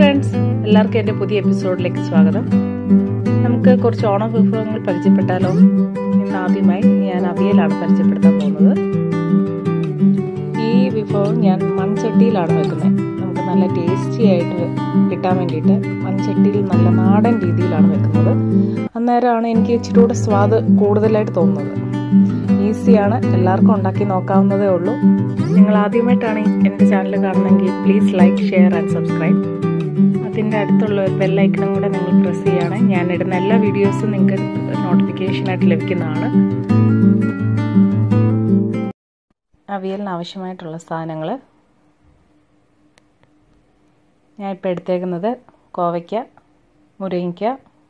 Friends, എല്ലാവർക്കും എൻ്റെ പുതിയ എപ്പിസോഡിലേക്ക് സ്വാഗതം. നമുക്ക് കുറച്ച് ഓണം വിഭവങ്ങൾ പരിചയപ്പെട്ടാലോ? ഇന്ന് ആദ്യമായി ഞാൻ അവിയലാണ് പരിചയപ്പെടുത്താൻ പോകുന്നത്. ഈ വിഭവം ഞാൻ മൺചട്ടിയിലാണ് വെക്കുന്നത്. നമുക്ക് നല്ല ടേസ്റ്റി ആയിട്ട് കിട്ടാൻ വേണ്ടിയിട്ട് മൺചട്ടിയിൽ നല്ല നാടൻ രീതിയിലാണ് വെക്കുന്നത്. അന്നേരമാണ് എനിക്ക് ഇച്ചിരി കൂടെ സ്വാദ് കൂടുതലായിട്ട് തോന്നുന്നത്. ഈസിയാണ്, എല്ലാവർക്കും ഉണ്ടാക്കി നോക്കാവുന്നതേ ഉള്ളൂ. നിങ്ങൾ ആദ്യമായിട്ടാണ് എൻ്റെ ചാനൽ കാണുന്നതെങ്കിൽ please like, share and subscribe. അതിൻ്റെ അടുത്തുള്ള ഒരു ബെല്ലൈക്കണും കൂടെ നിങ്ങൾ പ്രസ് ചെയ്യുകയാണെങ്കിൽ ഞാനിടുന്ന എല്ലാ വീഡിയോസും നിങ്ങൾക്ക് നോട്ടിഫിക്കേഷനായിട്ട് ലഭിക്കുന്നതാണ്. അവിയലിന് ആവശ്യമായിട്ടുള്ള സാധനങ്ങൾ ഞാനിപ്പോൾ എടുത്തേക്കുന്നത് കോവയ്ക്ക, മുരിങ്ങയ്ക്ക,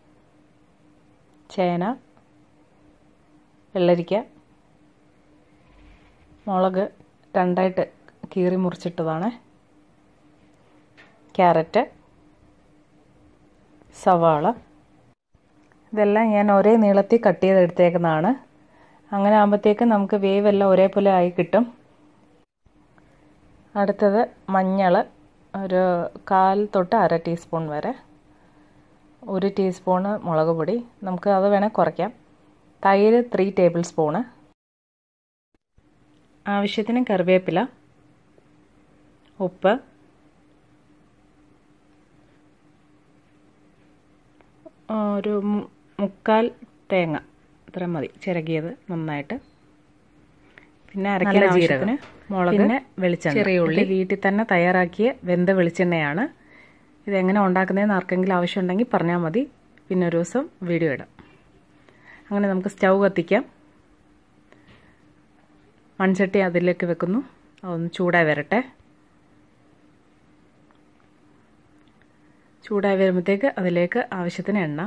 ചേന, വെള്ളരിക്ക, മുളക് രണ്ടായിട്ട് കീറി മുറിച്ചിട്ടതാണ്, ക്യാരറ്റ്, സവാള. ഇതെല്ലാം ഞാൻ ഒരേ നീളത്തിൽ കട്ട് ചെയ്തെടുത്തേക്കുന്നതാണ്. അങ്ങനെ ആകുമ്പോഴത്തേക്ക് നമുക്ക് വേവെല്ലാം ഒരേപോലെ ആയി കിട്ടും. അടുത്തത് മഞ്ഞൾ ഒരു 1/4 തൊട്ട് 1/2 ടീസ്പൂൺ വരെ, 1 ടീസ്പൂണ് മുളക് പൊടി, നമുക്ക് അത് വേണേൽ കുറയ്ക്കാം. തൈര് 3 ടേബിൾ സ്പൂണ്, ആവശ്യത്തിന് കറിവേപ്പില, ഉപ്പ്, ഒരു 3/4 തേങ്ങ, ഇത്ര മതി ചിരകിയത് നന്നായിട്ട്, പിന്നെ അരയ്ക്കാൻ ആവശ്യത്തിന് മുളക്, പിന്നെ വെളിച്ചെണ്ണ, ചെറിയ ഉള്ളി. വീട്ടിൽ തന്നെ തയ്യാറാക്കിയ വെന്ത വെളിച്ചെണ്ണയാണ്. ഇതെങ്ങനെ ഉണ്ടാക്കുന്നതെന്ന് ആർക്കെങ്കിലും ആവശ്യമുണ്ടെങ്കിൽ പറഞ്ഞാൽ മതി, പിന്നെ ഒരു ദിവസം വീഡിയോ ഇടാം. അങ്ങനെ നമുക്ക് സ്റ്റൗ കത്തിക്കാം. മൺചട്ടി അതിലേക്ക് വെക്കുന്നു, അതൊന്ന് ചൂടായി വരട്ടെ. ചൂടായി വരുമ്പോഴത്തേക്ക് അതിലേക്ക് ആവശ്യത്തിന് എണ്ണ.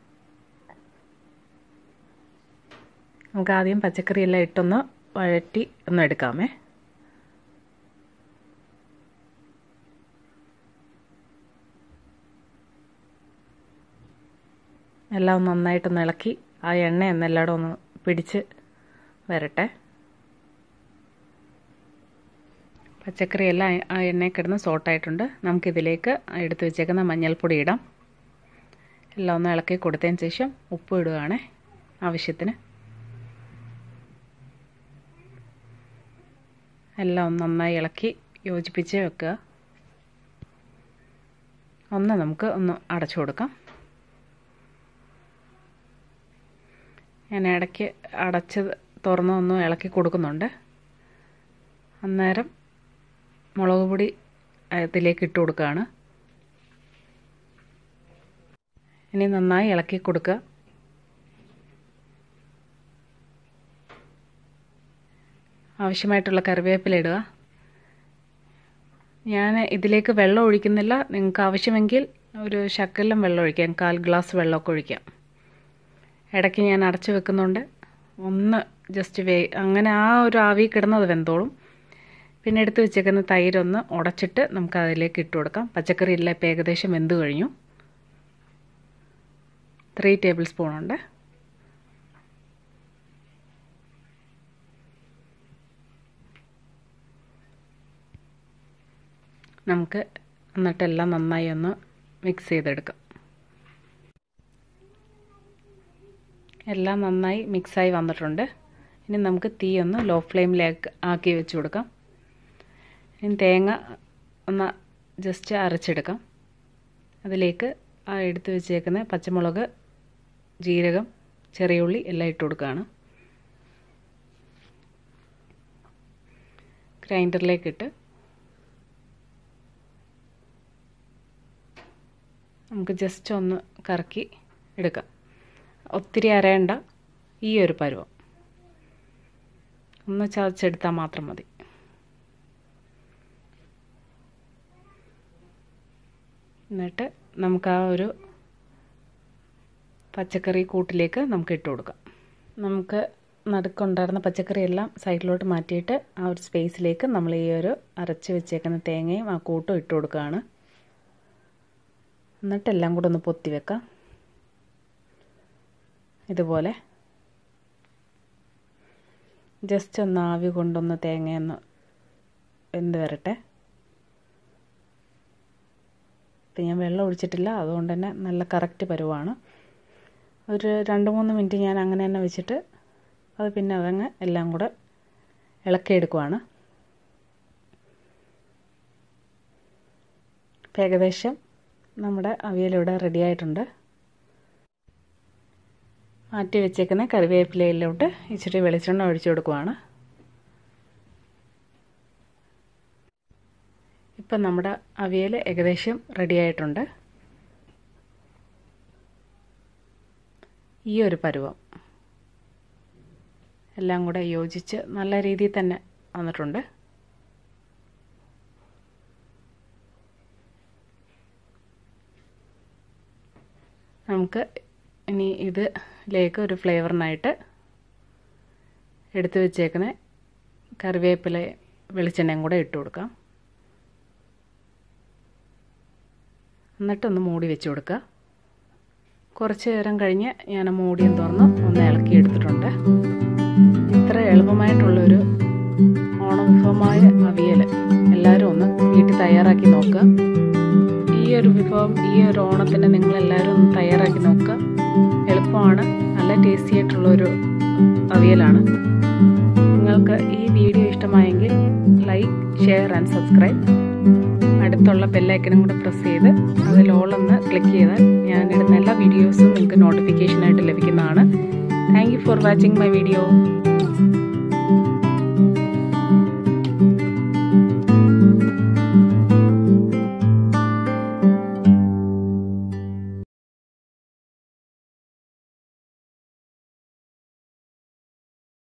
നമുക്ക് ആദ്യം പച്ചക്കറിയെല്ലാം ഇട്ടൊന്ന് വഴറ്റി ഒന്ന് എടുക്കാമേ. എല്ലാം നന്നായിട്ടൊന്ന് ഇളക്കി ആ എണ്ണ എന്നെല്ലായിടും ഒന്ന് പിടിച്ച് വരട്ടെ. പച്ചക്കറിയെല്ലാം ആ എണ്ണയിൽ കിടന്ന് സോട്ടായിട്ടുണ്ട്. നമുക്കിതിലേക്ക് എടുത്ത് വെച്ചേക്കുന്ന മഞ്ഞൾപ്പൊടി ഇടാം. എല്ലാം ഒന്ന് ഇളക്കി കൊടുത്തതിന് ശേഷം ഉപ്പ് ഇടുകയാണ് ആവശ്യത്തിന്. എല്ലാം ഒന്ന് നന്നായി ഇളക്കി യോജിപ്പിച്ച് വെക്കുക. നമുക്ക് ഒന്ന് അടച്ചു കൊടുക്കാം. ഞാൻ ഇടയ്ക്ക് അടച്ച് തുറന്ന് ഒന്ന് ഇളക്കി കൊടുക്കുന്നുണ്ട്. അന്നേരം മുളക് പൊടി അതിലേക്ക് ഇട്ട് കൊടുക്കുകയാണ്. ഇനി നന്നായി ഇളക്കി കൊടുക്കുക. ആവശ്യമായിട്ടുള്ള കറിവേപ്പില ഇടുക. ഞാൻ ഇതിലേക്ക് വെള്ളം ഒഴിക്കുന്നില്ല. നിങ്ങൾക്ക് ആവശ്യമെങ്കിൽ ഒരു ശകലം വെള്ളം ഒഴിക്കാം, 1/4 ഗ്ലാസ് വെള്ളമൊക്കെ ഒഴിക്കാം. ഇടയ്ക്ക് ഞാൻ അടച്ചു വെക്കുന്നുണ്ട്. ഒന്ന് ജസ്റ്റ് അങ്ങനെ ആ ഒരു ആവി കിടന്നത് വെന്തോളും. പിന്നെ എടുത്ത് വെച്ചേക്കുന്ന തൈരൊന്ന് ഉടച്ചിട്ട് നമുക്ക് അതിലേക്ക് ഇട്ട് കൊടുക്കാം. പച്ചക്കറി എല്ലാം ഇപ്പോൾ ഏകദേശം വെന്ത് കഴിഞ്ഞു. 3 ടേബിൾ സ്പൂണുണ്ട്. നമുക്ക് എന്നിട്ടെല്ലാം നന്നായി ഒന്ന് മിക്സ് ചെയ്തെടുക്കാം. എല്ലാം നന്നായി മിക്സായി വന്നിട്ടുണ്ട്. ഇനി നമുക്ക് തീ ഒന്ന് ലോ ഫ്ലെയിമിലേക്ക് ആക്കി വെച്ച് കൊടുക്കാം. ഇനി തേങ്ങ ഒന്ന് ജസ്റ്റ് അരച്ചെടുക്കാം. അതിലേക്ക് ആ എടുത്ത് വെച്ചേക്കുന്ന പച്ചമുളക്, ജീരകം, ചെറിയ ഉള്ളി എല്ലാം ഇട്ട് കൊടുക്കുകയാണ്. ഗ്രൈൻഡറിലേക്കിട്ട് നമുക്ക് ജസ്റ്റ് ഒന്ന് കറക്കി എടുക്കാം. ഒത്തിരി അരയണ്ട, ഈ ഒരു പരുവം ഒന്ന് ചതച്ചെടുത്താൽ മാത്രം മതി. എന്നിട്ട് നമുക്ക് ആ ഒരു പച്ചക്കറി കൂട്ടിലേക്ക് നമുക്ക് ഇട്ട് കൊടുക്കാം. നമുക്ക് നടുക്കുണ്ടായിരുന്ന പച്ചക്കറിയെല്ലാം സൈഡിലോട്ട് മാറ്റിയിട്ട് ആ ഒരു സ്പേസിലേക്ക് നമ്മൾ ഈ ഒരു അരച്ച് വെച്ചേക്കുന്ന തേങ്ങയും ആ കൂട്ടും ഇട്ട് കൊടുക്കുകയാണ്. എന്നിട്ട് എല്ലാം കൂടെ ഒന്ന് പൊത്തി വെക്കാം. ഇതുപോലെ ജസ്റ്റ് ഒന്ന് ആവി കൊണ്ടൊന്ന് തേങ്ങയൊന്ന് വെന്ത് വരട്ടെ. ഞാൻ വെള്ളം ഒഴിച്ചിട്ടില്ല, അതുകൊണ്ട് തന്നെ നല്ല കറക്റ്റ് പരുവാണ്. ഒരു 2-3 മിനിറ്റ് ഞാൻ അങ്ങനെ തന്നെ വെച്ചിട്ട് അത് പിന്നെ അതങ്ങ് എല്ലാം കൂടെ ഇളക്കിയെടുക്കുവാണ്. ഏകദേശം നമ്മുടെ അവിയലിവിടെ റെഡി ആയിട്ടുണ്ട്. മാറ്റി വെച്ചേക്കുന്ന കറിവേപ്പിലയിലോട്ട് ഇച്ചിരി വെളിച്ചെണ്ണ ഒഴിച്ചു കൊടുക്കുവാണ്. ഇപ്പം നമ്മുടെ അവിയൽ ഏകദേശം റെഡി ആയിട്ടുണ്ട്. ഈ ഒരു പരുവം എല്ലാം കൂടെ യോജിച്ച് നല്ല രീതിയിൽ തന്നെ വന്നിട്ടുണ്ട്. നമുക്ക് ഇനി ഇതിലേക്ക് ഒരു ഫ്ലേവറിനായിട്ട് എടുത്തു വെച്ചേക്കുന്ന കറിവേപ്പില വെളിച്ചെണ്ണയും കൂടെ ഇട്ട് കൊടുക്കാം. എന്നിട്ടൊന്ന് മൂടി വെച്ച് കൊടുക്കുക. കുറച്ച് നേരം കഴിഞ്ഞ് ഞാൻ മൂടിയും തുറന്ന് ഒന്ന് ഇളക്കി എടുത്തിട്ടുണ്ട്. ഇത്ര എളുപ്പമായിട്ടുള്ളൊരു ഓണവിഭവമായ അവിയൽ എല്ലാവരും ഒന്ന് വീട്ടിൽ തയ്യാറാക്കി നോക്കുക. ഈ ഒരു വിഭവം ഈ ഒരു ഓണത്തിന് നിങ്ങളെല്ലാവരും ഒന്ന് തയ്യാറാക്കി നോക്കുക. എളുപ്പമാണ്, നല്ല ടേസ്റ്റി ആയിട്ടുള്ളൊരു അവിയലാണ്. നിങ്ങൾക്ക് ഈ വീഡിയോ ഇഷ്ടമായെങ്കിൽ ലൈക്ക്, ഷെയർ ആൻഡ് സബ്സ്ക്രൈബ്. അടുത്തുള്ള ബെല്ലൈക്കനും കൂടെ പ്രസ് ചെയ്ത് അതിൽ ഓൾ ഒന്ന് ക്ലിക്ക് ചെയ്താൽ ഞാനിടുന്ന എല്ലാ വീഡിയോസും നിങ്ങൾക്ക് നോട്ടിഫിക്കേഷനായിട്ട് ലഭിക്കുന്നതാണ്. Thank you for watching my video.